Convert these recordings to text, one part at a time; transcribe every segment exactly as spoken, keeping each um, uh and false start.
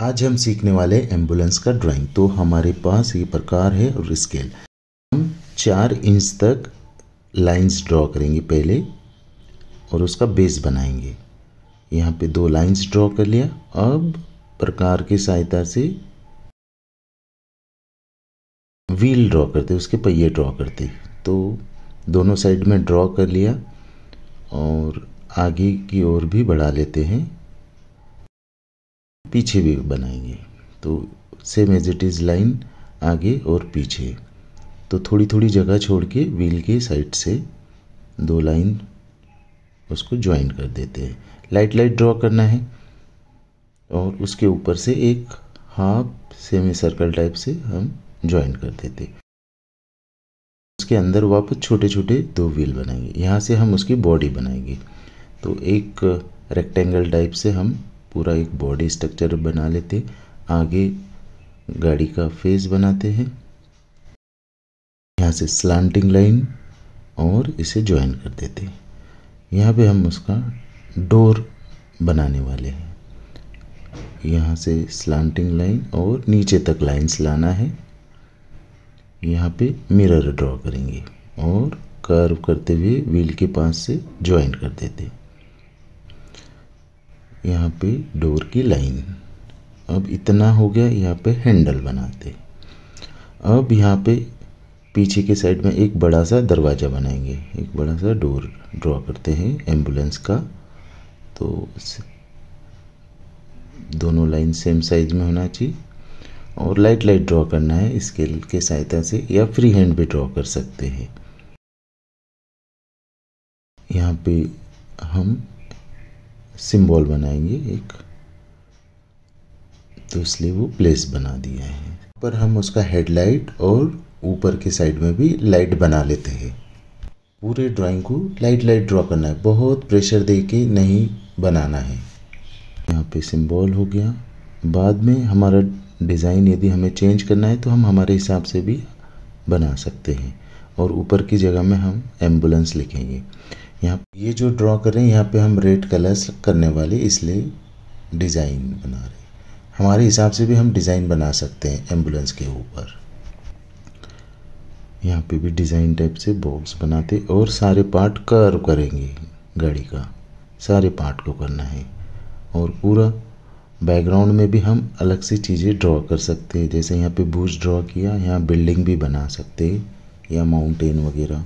आज हम सीखने वाले एम्बुलेंस का ड्राइंग। तो हमारे पास ये प्रकार है और स्केल। हम चार इंच तक लाइंस ड्रॉ करेंगे पहले और उसका बेस बनाएंगे। यहाँ पे दो लाइंस ड्रॉ कर लिया। अब प्रकार की सहायता से व्हील ड्रॉ करते, उसके पहिए ड्रॉ करते। तो दोनों साइड में ड्रॉ कर लिया और आगे की ओर भी बढ़ा लेते हैं, पीछे भी बनाएंगे। तो same as it is line आगे और पीछे। तो थोड़ी थोड़ी जगह छोड़ के व्हील के साइड से दो लाइन उसको ज्वाइन कर देते हैं। लाइट लाइट ड्रॉ करना है और उसके ऊपर से एक हाफ सेमी सर्कल टाइप से हम ज्वाइन कर देते। उसके अंदर वापस छोटे छोटे दो व्हील बनाएंगे। यहाँ से हम उसकी बॉडी बनाएंगे। तो एक रेक्टेंगल टाइप से हम पूरा एक बॉडी स्ट्रक्चर बना लेते। आगे गाड़ी का फेस बनाते हैं, यहाँ से स्लांटिंग लाइन और इसे ज्वाइन कर देते हैं। यहाँ पे हम उसका डोर बनाने वाले हैं। यहाँ से स्लांटिंग लाइन और नीचे तक लाइंस लाना है। यहाँ पे मिरर ड्रॉ करेंगे और कर्व करते हुए व्हील के पास से ज्वाइन कर देते। यहाँ पे डोर की लाइन। अब इतना हो गया। यहाँ पे हैंडल बनाते। अब यहाँ पे पीछे के साइड में एक बड़ा सा दरवाज़ा बनाएंगे, एक बड़ा सा डोर ड्रॉ करते हैं एम्बुलेंस का। तो दोनों लाइन सेम साइज में होना चाहिए और लाइट लाइट ड्रॉ करना है स्केल के सहायता से, या फ्री हैंड भी ड्रॉ कर सकते हैं। यहाँ पे हम सिंबल बनाएंगे एक, तो इसलिए वो प्लेस बना दिया है। पर हम उसका हेडलाइट और ऊपर के साइड में भी लाइट बना लेते हैं। पूरे ड्राइंग को लाइट लाइट ड्रॉ करना है, बहुत प्रेशर दे के नहीं बनाना है। यहाँ पे सिंबल हो गया। बाद में हमारा डिज़ाइन यदि हमें चेंज करना है तो हम हमारे हिसाब से भी बना सकते हैं। और ऊपर की जगह में हम एम्बुलेंस लिखेंगे। यहाँ ये जो ड्रॉ कर रहे हैं यहाँ पे हम रेड कलर्स करने वाले, इसलिए डिज़ाइन बना रहे हैं। हमारे हिसाब से भी हम डिज़ाइन बना सकते हैं एम्बुलेंस के ऊपर। यहाँ पे भी डिज़ाइन टाइप से बॉक्स बनाते और सारे पार्ट कर्व करेंगे। गाड़ी का सारे पार्ट को करना है। और पूरा बैकग्राउंड में भी हम अलग से चीज़ें ड्रॉ कर सकते हैं। जैसे यहाँ पे बुश ड्रॉ किया, यहाँ बिल्डिंग भी बना सकते हैं या माउंटेन वगैरह।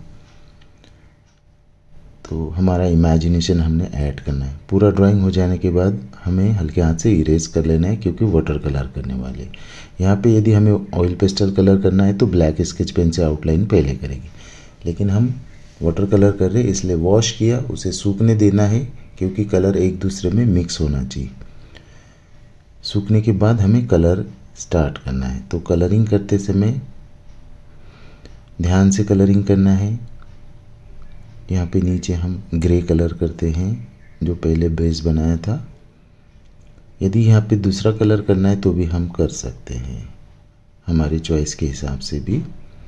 तो हमारा इमेजिनेशन हमने ऐड करना है। पूरा ड्राइंग हो जाने के बाद हमें हल्के हाथ से इरेज कर लेना है, क्योंकि वाटर कलर करने वाले। यहाँ पे यदि हमें ऑयल पेस्टल कलर करना है तो ब्लैक स्केच पेन से आउटलाइन पहले करेंगे, लेकिन हम वाटर कलर कर रहे हैं इसलिए वॉश किया, उसे सूखने देना है, क्योंकि कलर एक दूसरे में मिक्स होना चाहिए। सूखने के बाद हमें कलर स्टार्ट करना है। तो कलरिंग करते समय ध्यान से कलरिंग करना है। यहाँ पे नीचे हम ग्रे कलर करते हैं जो पहले बेस बनाया था। यदि यहाँ पे दूसरा कलर करना है तो भी हम कर सकते हैं, हमारी चॉइस के हिसाब से भी।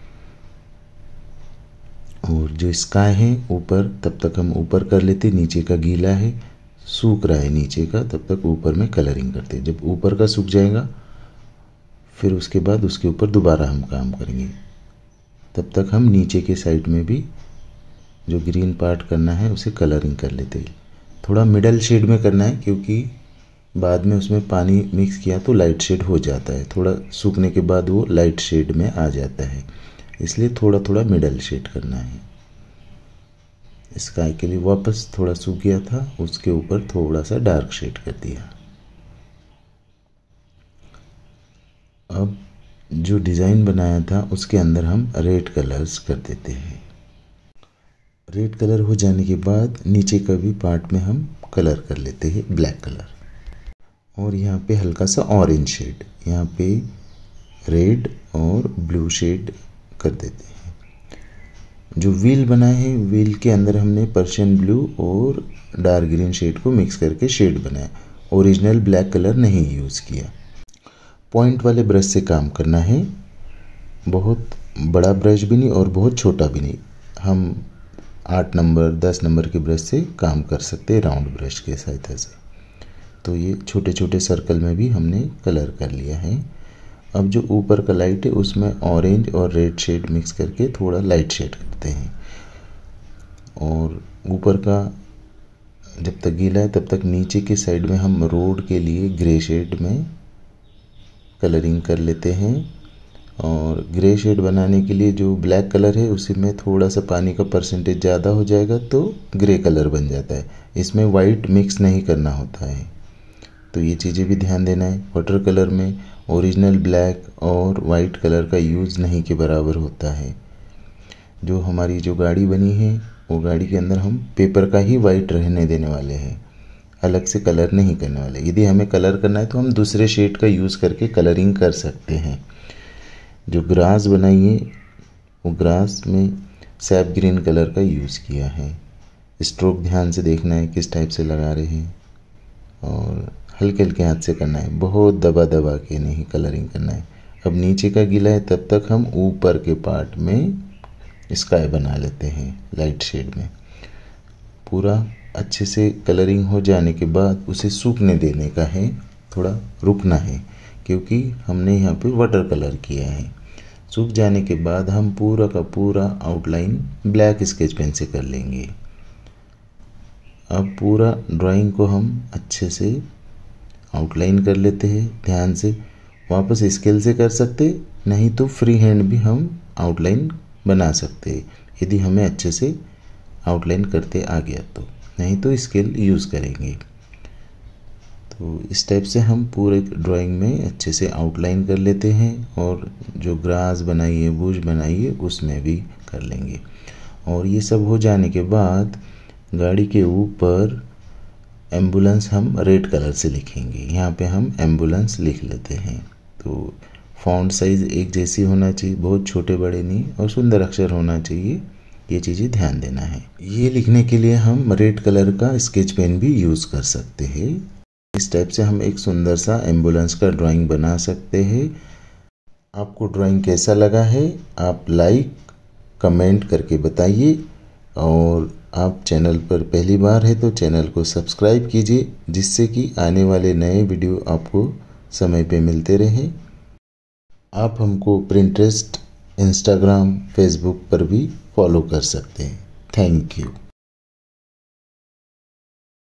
और जो स्काई है ऊपर, तब तक हम ऊपर कर लेते। नीचे का गीला है, सूख रहा है नीचे का, तब तक ऊपर में कलरिंग करते। जब ऊपर का सूख जाएगा फिर उसके बाद उसके ऊपर दोबारा हम काम करेंगे। तब तक हम नीचे के साइड में भी जो ग्रीन पार्ट करना है उसे कलरिंग कर लेते। थोड़ा मिडल शेड में करना है, क्योंकि बाद में उसमें पानी मिक्स किया तो लाइट शेड हो जाता है। थोड़ा सूखने के बाद वो लाइट शेड में आ जाता है, इसलिए थोड़ा थोड़ा मिडल शेड करना है। स्काई के लिए वापस थोड़ा सूख गया था, उसके ऊपर थोड़ा सा डार्क शेड कर दिया। अब जो डिज़ाइन बनाया था उसके अंदर हम रेड कलर्स कर देते हैं। रेड कलर हो जाने के बाद नीचे का भी पार्ट में हम कलर कर लेते हैं ब्लैक कलर। और यहाँ पे हल्का सा ऑरेंज शेड, यहाँ पे रेड और ब्लू शेड कर देते हैं। जो व्हील बनाए हैं, व्हील के अंदर हमने पर्शियन ब्लू और डार्क ग्रीन शेड को मिक्स करके शेड बनाया। ओरिजिनल ब्लैक कलर नहीं यूज़ किया। पॉइंट वाले ब्रश से काम करना है, बहुत बड़ा ब्रश भी नहीं और बहुत छोटा भी नहीं। हम आठ नंबर दस नंबर के ब्रश से काम कर सकते हैं, राउंड ब्रश के सहायता से। तो ये छोटे छोटे सर्कल में भी हमने कलर कर लिया है। अब जो ऊपर का लाइट है उसमें ऑरेंज और रेड शेड मिक्स करके थोड़ा लाइट शेड करते हैं। और ऊपर का जब तक गीला है तब तक नीचे के साइड में हम रोड के लिए ग्रे शेड में कलरिंग कर लेते हैं। और ग्रे शेड बनाने के लिए जो ब्लैक कलर है उसी में थोड़ा सा पानी का परसेंटेज ज़्यादा हो जाएगा तो ग्रे कलर बन जाता है। इसमें वाइट मिक्स नहीं करना होता है, तो ये चीज़ें भी ध्यान देना है। वाटर कलर में ओरिजिनल ब्लैक और वाइट कलर का यूज़ नहीं के बराबर होता है। जो हमारी जो गाड़ी बनी है वो गाड़ी के अंदर हम पेपर का ही वाइट रहने देने वाले हैं, अलग से कलर नहीं करने वाले। यदि हमें कलर करना है तो हम दूसरे शेड का यूज़ करके कलरिंग कर सकते हैं। जो ग्रास बनाई है वो ग्रास में सैप ग्रीन कलर का यूज़ किया है। स्ट्रोक ध्यान से देखना है किस टाइप से लगा रहे हैं और हल्के हल्के हाथ से करना है, बहुत दबा दबा के नहीं कलरिंग करना है। अब नीचे का गीला है तब तक हम ऊपर के पार्ट में स्काई बना लेते हैं लाइट शेड में। पूरा अच्छे से कलरिंग हो जाने के बाद उसे सूखने देने का है, थोड़ा रुकना है क्योंकि हमने यहाँ पे वाटर कलर किया है। सूख जाने के बाद हम पूरा का पूरा आउटलाइन ब्लैक स्केच पेन से कर लेंगे। अब पूरा ड्राइंग को हम अच्छे से आउटलाइन कर लेते हैं। ध्यान से वापस स्केल से कर सकते, नहीं तो फ्री हैंड भी हम आउटलाइन बना सकते हैं यदि हमें अच्छे से आउटलाइन करते आ गया तो, नहीं तो स्केल यूज़ करेंगे। तो इस टाइप से हम पूरे ड्राइंग में अच्छे से आउटलाइन कर लेते हैं और जो ग्रास बनाई है, बुश बनाई है, उसमें भी कर लेंगे। और ये सब हो जाने के बाद गाड़ी के ऊपर एम्बुलेंस हम रेड कलर से लिखेंगे। यहाँ पे हम एम्बुलेंस लिख लेते हैं। तो फॉन्ट साइज़ एक जैसी होना चाहिए, बहुत छोटे बड़े नहीं, और सुंदर अक्षर होना चाहिए, ये चीज़ें ध्यान देना है। ये लिखने के लिए हम रेड कलर का स्केच पेन भी यूज़ कर सकते हैं। इस टाइप से हम एक सुंदर सा एम्बुलेंस का ड्राइंग बना सकते हैं। आपको ड्राइंग कैसा लगा है आप लाइक कमेंट करके बताइए, और आप चैनल पर पहली बार है तो चैनल को सब्सक्राइब कीजिए, जिससे कि आने वाले नए वीडियो आपको समय पे मिलते रहे। आप हमको पिंटरेस्ट, इंस्टाग्राम, फेसबुक पर भी फॉलो कर सकते हैं। Thank you.